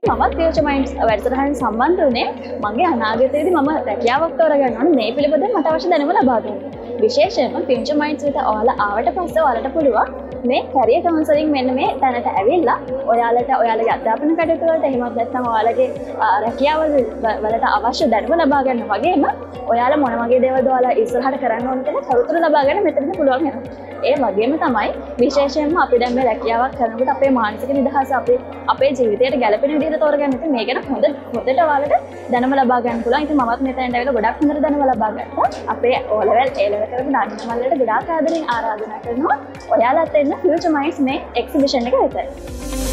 මමත් ෆියුචර් මයින්ඩ්ස් වැඩසටහන සම්බන්ධ වුණේ මගේ අනාගතයේදී මම රැකියාවක් තෝරගන්න ඕනේ මේ පිළිබඳව මට අවශ්‍ය දැනුම ලබා ගන්න. විශේෂයෙන්ම ෆියුචර් මයින්ඩ්ස් විතර ඔයාලා ආවට පස්සේ ඔයාලට පුළුවන් මේ කැරියර් කවුන්සලින් මෙන්න මේ තැනට ඇවිල්ලා ඔයාලට ඔයාලගේ අධ්‍යාපන කටයුතු වලට එහෙමත් නැත්නම් ඔයාලගේ රැකියාව වලට අවශ්‍ය දැනුම ලබා ගන්න වගේම ඔයාලා මොන වගේ දේවල්ද ඔයාලා ඉස්සරහට කරන්න ඕන කියලා තොරතුරු ලබා ගන්න මෙතනදී පුළුවන් වෙනවා. ඒ වගේම තමයි විශේෂයෙන්ම අපි දැන් මේ රැකියාවක් කරනකොට අපේ මානසික නිදහස අපේ ජීවිතයට ගැළපෙන විදිහට තෝරගන්න. ඉතින් මේ ගැන හොඳට ඔයාලට දැනුම ලබා ගන්න පුළුවන්. ඉතින් මමත් මෙතනට ඇවිල්ලා ගොඩක් හොඳට දැනුම ලබා ගත්තා. අපේ O level A level කරපු නාට්‍යමල්ලට ගොඩාක් ආදරෙන් ආරාධනා කරනවා. ඔයාලත් එන්න ෆියුචර් මයින්ඩ්ස් මේ එක්සිබිෂන් එක වෙත.